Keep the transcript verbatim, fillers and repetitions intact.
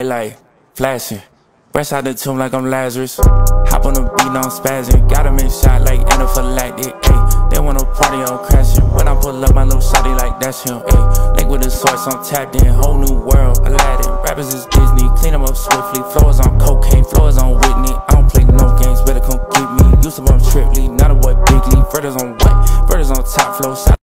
like flashing. Fresh out the tomb like I'm Lazarus. Hop on the beat, now I'm spazzing. Got him in shot like anaphylactic. Ayy, they wanna party, I'm crashing. When I pull up, my little shawty like that's him. Ayy, link with the source, I'm tapped in. Whole new world, Aladdin. Rappers is Disney, clean them up swiftly. Floors on cocaine, floors on Whitney.